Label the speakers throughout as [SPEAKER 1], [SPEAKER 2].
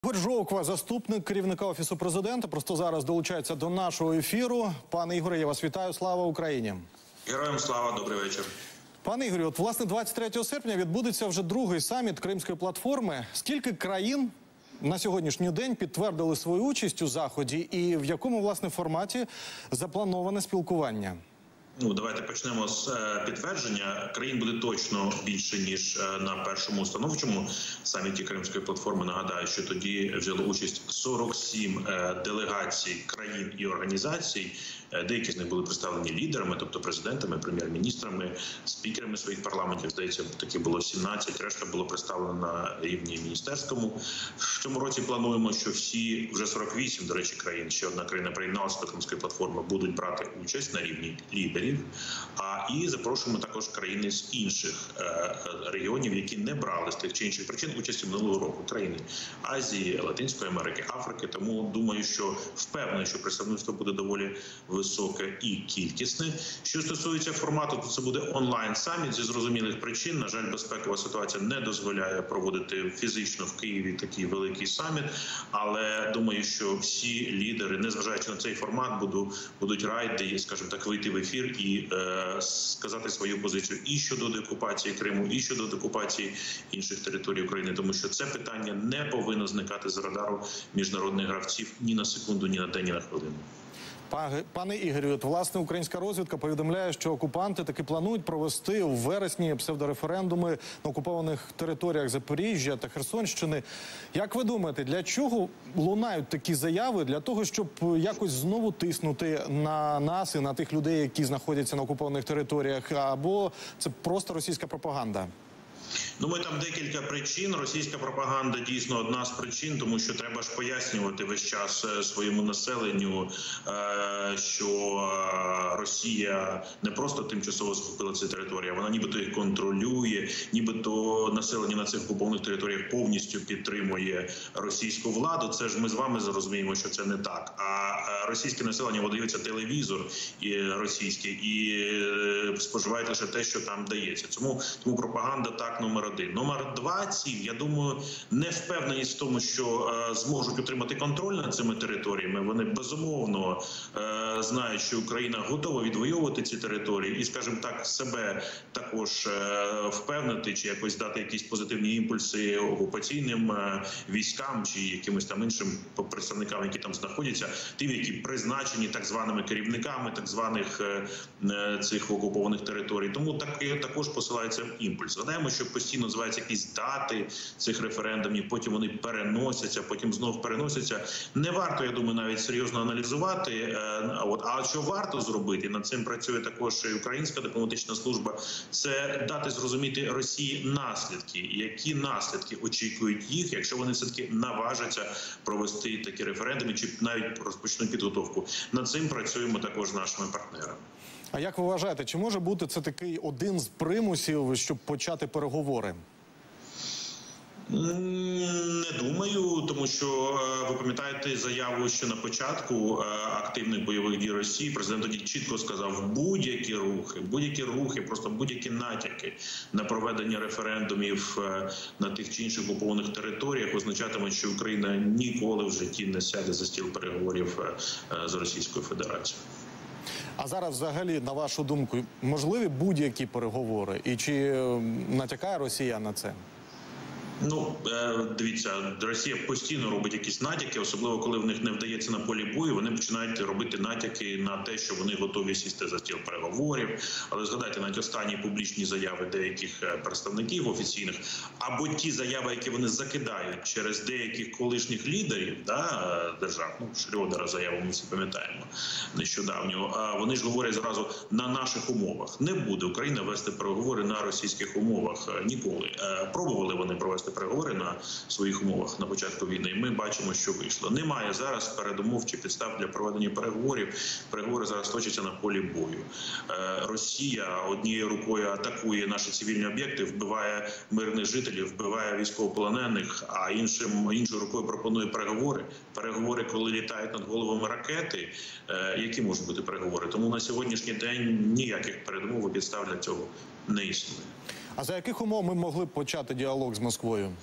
[SPEAKER 1] Ігор Жовква, заступник керівника Офісу Президента, просто зараз долучається до нашого ефіру. Пане Ігоре, я вас вітаю. Слава Україні!
[SPEAKER 2] Героям слава, добрий вечір.
[SPEAKER 1] Пане Ігорю, от, власне, 23 серпня відбудеться вже другий саміт Кримської платформи. Скільки країн на сьогоднішній день підтвердили свою участь у заході і в якому, власне, форматі заплановане спілкування?
[SPEAKER 2] Давайте почнемо з підтвердження. Країн буде точно більше, ніж на першому установчому саміті Кримської платформи. Нагадаю, що тоді взяло участь 47 делегацій країн і організацій. Деякі з них були представлені лідерами, тобто президентами, прем'єр-міністрами, спікерами своїх парламентів. Здається, таки було 17, решта було представлено на рівні міністерському. В цьому році плануємо, що всі, вже 48, до речі, країн, ще одна країна приєдналася до Кримської платформи, будуть брати участь на рівні лідерів. І запрошуємо також країни з інших регіонів, які не брали з тих чи інших причин участі минулого року. Країни Азії, Латинської Америки, Африки. Тому думаю, що впевнений, що представництво буде доволі високе і кількісне. Що стосується формату, то це буде онлайн-саміт зі зрозумілих причин. На жаль, безпекова ситуація не дозволяє проводити фізично в Києві такий великий саміт. Але думаю, що всі лідери, незважаючи на цей формат, будуть раді, скажімо так, вийти в ефір і сказати свою позицію і щодо деокупації Криму, і щодо деокупації інших територій України, тому що це питання не повинно зникати з радару міжнародних гравців ні на секунду, ні на день, ні на хвилину.
[SPEAKER 1] Пане Ігорю, от, власне, українська розвідка повідомляє, що окупанти таки планують провести у вересні псевдореферендуми на окупованих територіях Запоріжжя та Херсонщини. Як ви думаєте, для чого лунають такі заяви? Для того, щоб якось знову тиснути на нас і на тих людей, які знаходяться на окупованих територіях? Або це просто російська пропаганда?
[SPEAKER 2] Думаю, там декілька причин. Російська пропаганда дійсно одна з причин, тому що треба ж пояснювати весь час своєму населенню, що Росія не просто тимчасово захопила ці території, вона нібито їх контролює, нібито населення на цих окупованих територіях повністю підтримує російську владу. Це ж ми з вами зрозуміємо, що це не так. А російське населення дивиться телевізор російський і споживає лише те, що там дається. Тому пропаганда так номер один. Номер два, я думаю, не впевненість в тому, що зможуть отримати контроль над цими територіями. Вони безумовно знають, що Україна готова відвоювати ці території і, скажімо так, себе також впевнити чи якось дати якісь позитивні імпульси окупаційним військам чи якимось там іншим представникам, які там знаходяться, тим, які призначені так званими керівниками так званих цих окупованих територій. Тому також посилається імпульс. Згадаємо, що постійно називаються якісь дати цих референдумів, потім вони переносяться, потім знов переносяться. Не варто, я думаю, навіть серйозно аналізувати. А що варто зробити, над цим працює також і українська дипломатична служба, це дати зрозуміти Росії наслідки. Які наслідки очікують їх, якщо вони все-таки наважаться провести такі референдуми, чи навіть розпочнуть підготовку. Над цим працюємо також з нашими партнерами.
[SPEAKER 1] А як ви вважаєте, чи може бути це такий один з примусів, щоб почати переговори?
[SPEAKER 2] Не думаю, тому що ви пам'ятаєте заяву, що на початку активних бойових дій Росії президент тоді чітко сказав, будь-які рухи, просто будь-які натяки на проведення референдумів на тих чи інших окупованих територіях означатимуть, що Україна ніколи в житті не сяде за стіл переговорів з Російською Федерацією.
[SPEAKER 1] А зараз взагалі, на вашу думку, можливі будь-які переговори? І чи натякає Росія на це?
[SPEAKER 2] Дивіться, Росія постійно робить якісь натяки, особливо коли в них не вдається на полі бою, вони починають робити натяки на те, що вони готові сісти за стіл переговорів. Але згадайте, навіть останні публічні заяви деяких представників офіційних, або ті заяви, які вони закидають через деяких колишніх лідерів держав, Шрёдера заяву ми всі пам'ятаємо нещодавнього, вони ж говорять зразу на наших умовах. Не буде Україна вести переговори на російських умовах ніколи. Пробували вони провести переговори на своїх умовах на початку війни, і ми бачимо, що вийшло. Немає зараз передумов чи підстав для проведення переговорів. Переговори зараз точаться на полі бою. Росія однією рукою атакує наші цивільні об'єкти, вбиває мирних жителів, вбиває військовополонених, а іншою рукою пропонує переговори. Переговори, коли літають над головами ракети, які можуть бути переговори. Тому на сьогоднішній день ніяких передумов і підстав для цього не існує.
[SPEAKER 1] А за яких умов ми могли б почати діалог з Москвою?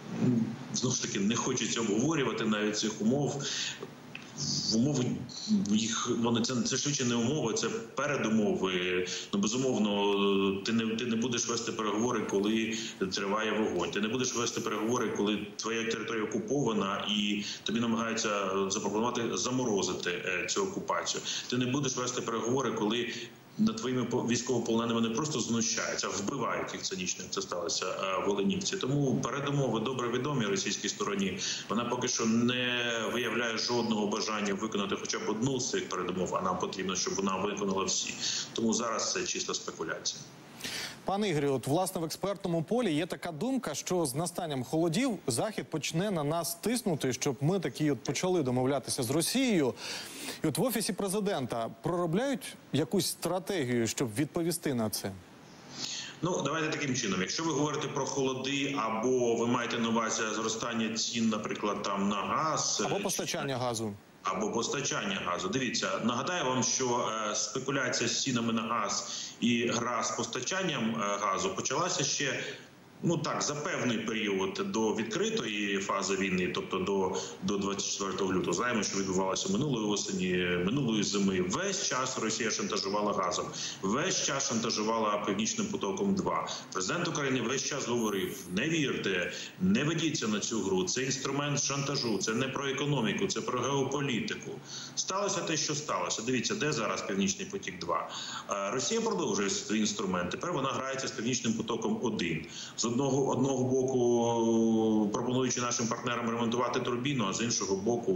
[SPEAKER 2] знову ж таки, не хочеться обговорювати навіть цих умов. Умови їх, це швидше не умови, це передумови. Ну, безумовно, ти не будеш вести переговори, коли триває вогонь. Ти не будеш вести переговори, коли твоя територія окупована і тобі намагаються запропонувати заморозити цю окупацію. Ти не будеш вести переговори, коли над твоїми військовополоненими не просто знущаються, а вбивають їх цинічно, як це сталося в Оленівці. Тому передумови добре відомі російській стороні. Вона поки що не виявляє жодного бажання виконати хоча б одну з цих передумов, а нам потрібно, щоб вона виконала всі. Тому зараз це чиста спекуляція.
[SPEAKER 1] Пане Ігорю, от, власне, в експертному полі є така думка, що з настанням холодів Захід почне на нас тиснути, щоб ми такі от почали домовлятися з Росією. І от в Офісі президента проробляють якусь стратегію, щоб відповісти на це?
[SPEAKER 2] Ну, давайте таким чином. Якщо ви говорите про холоди, або ви маєте на увазі зростання цін, наприклад, там на газ...
[SPEAKER 1] Або постачання газу.
[SPEAKER 2] Або постачання газу. Дивіться, нагадаю вам, що спекуляція з цінами на газ і гра з постачанням газу почалася ще, ну так, за певний період до відкритої фази війни, тобто до 24 лютого. Знаємо, що відбувалося минулої осені, минулої зими. Весь час Росія шантажувала газом. Весь час шантажувала Північним потоком-2. Президент України весь час говорив: не вірте, не ведіться на цю гру. Це інструмент шантажу, це не про економіку, це про геополітику. Сталося те, що сталося. Дивіться, де зараз Північний потік-2. Росія продовжує свій інструмент. Тепер вона грається з Північним потоком-1. З одного боку пропонуючи нашим партнерам ремонтувати турбіну, а з іншого боку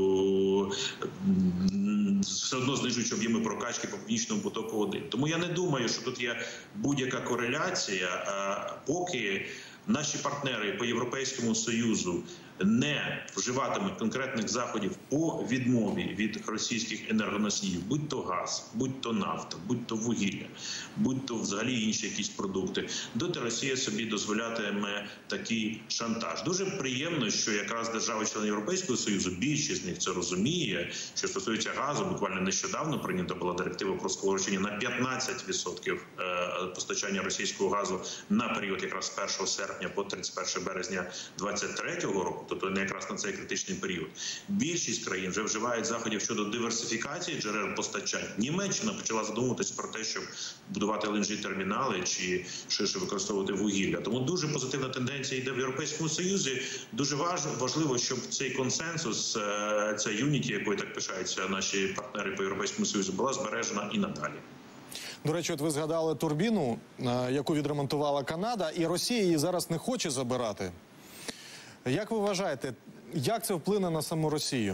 [SPEAKER 2] все одно знижуючи об'єми прокачки по Північному потоку-1. Тому я не думаю, що тут є будь-яка кореляція, поки наші партнери по Європейському Союзу не вживатимуть конкретних заходів по відмові від російських енергоносіїв, будь то газ, будь то нафта, будь то вугілля, будь то взагалі інші якісь продукти, доти Росія собі дозволятиме такий шантаж. Дуже приємно, що якраз держави-члени Європейського Союзу, більшість з них це розуміє. Що стосується газу, буквально нещодавно прийнята була директива про скорочення на 15% постачання російського газу на період якраз з 1 серпня по 31 березня 2023 року. Тобто не якраз на цей критичний період. Більшість країн вже вживають заходів щодо диверсифікації джерел постачань. Німеччина почала задумуватись про те, щоб будувати LNG-термінали чи ширше використовувати вугілля. Тому дуже позитивна тенденція йде в Європейському Союзі. Дуже важливо, щоб цей консенсус, ця юніті, якою так пишаються наші партнери по Європейському Союзу, була збережена і надалі.
[SPEAKER 1] До речі, от ви згадали турбіну, яку відремонтувала Канада, і Росія її зараз не хоче забирати. Як ви вважаєте, як це вплине на саму Росію?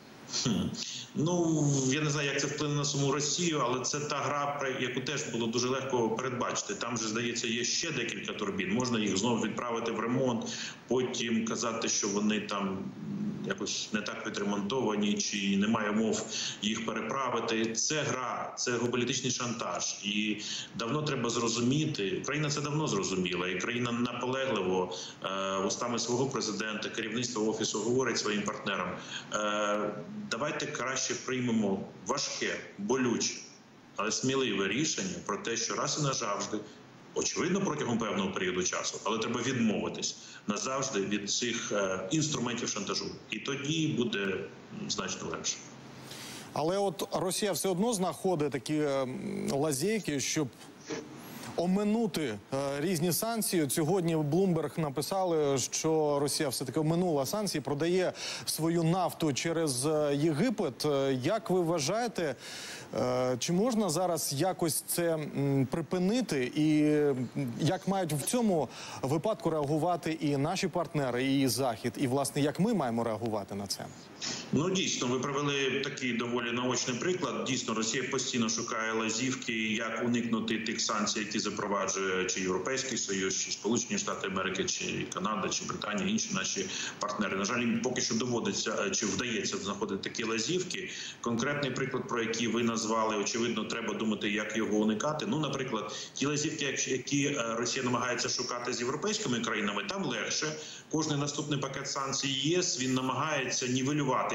[SPEAKER 2] Ну, я не знаю, як це вплине на саму Росію, але це та гра, яку теж було дуже легко передбачити. Там же, здається, є ще декілька турбін. Можна їх знову відправити в ремонт, потім казати, що вони там якось не так відремонтовані, чи немає умов їх переправити. Це гра, це геополітичний шантаж. І давно треба зрозуміти, Україна це давно зрозуміла, і країна наполегливо устами свого президента, керівництва Офісу говорить своїм партнерам: давайте краще приймемо важке, болюче, але сміливе рішення про те, що раз і назавжди, очевидно, протягом певного періоду часу, але треба відмовитись назавжди від цих інструментів шантажу. І тоді буде значно легше.
[SPEAKER 1] Але от Росія все одно знаходить такі лазейки, щоб оминути різні санкції. Сьогодні в Bloomberg написали, що Росія все-таки оминула санкції, продає свою нафту через Єгипет. Як ви вважаєте, чи можна зараз якось це припинити? І як мають в цьому випадку реагувати і наші партнери, і Захід? І, власне, як ми маємо реагувати на це?
[SPEAKER 2] Ну, дійсно, ви привели такий доволі наочний приклад. Дійсно, Росія постійно шукає лазівки, як уникнути тих санкцій, які запроваджує чи Європейський Союз, чи Сполучені Штати Америки, чи Канада, чи Британія, інші наші партнери. На жаль, їм поки що доводиться, чи вдається знаходити такі лазівки. Конкретний приклад, про який ви назвали, очевидно, треба думати, як його уникати. Ну, наприклад, ті лазівки, які Росія намагається шукати з європейськими країнами, там легше. Кожний наступний пакет санкцій ЄС, він намагається нівелювати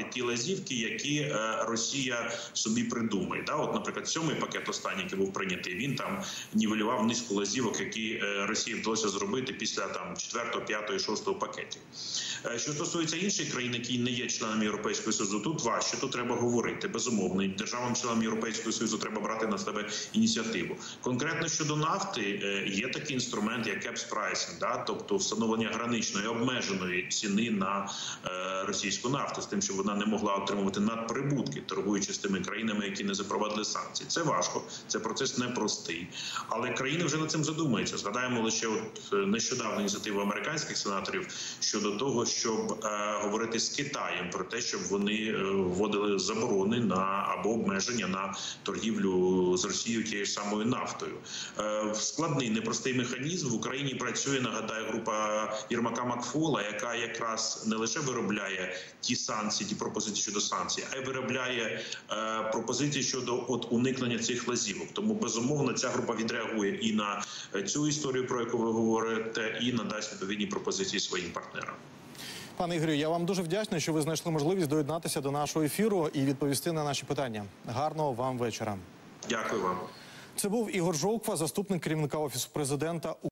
[SPEAKER 2] ті лазівки, які Росія собі придумає. От, наприклад, 7-й пакет останній, який був прийнятий, він там нівелював низку лазівок, які Росії вдалося зробити після 4-го, 5-го і 6-го пакетів. Що стосується інших країн, які не є членами Європейського Союзу, тут важче, тут треба говорити. Безумовно, державам-членам Європейського Союзу треба брати на себе ініціативу. Конкретно щодо нафти, є такий інструмент, як caps pricing, тобто встановлення граничної, обмеженої ціни на російську нафту, з тим, щоб вона не могла отримувати надприбутки, торгуючи з тими країнами, які не запровадили санкції. Це важко, це процес непростий. Але країни вже над цим задумаються. Згадаємо лише нещодавну ініціативу американських сенаторів щодо того, щоб говорити з Китаєм про те, щоб вони вводили заборони або обмеження на торгівлю з Росією тією ж самою нафтою. Складний, непростий механізм. В Україні працює, нагадаю, група Єрмака Макфола, яка якраз не лише виробляє ті санкції, ті пропозиції щодо санкцій, а й виробляє пропозиції щодо уникнення цих лазівок. Тому, безумовно, ця група відреагує і на цю історію, про яку ви говорите, і надасть відповідні пропозиції своїм партнерам.
[SPEAKER 1] Пане Ігорю, я вам дуже вдячний, що ви знайшли можливість доєднатися до нашого ефіру і відповісти на наші питання. Гарного вам вечора.
[SPEAKER 2] Дякую вам.
[SPEAKER 1] Це був Ігор Жовква, заступник керівника Офісу президента.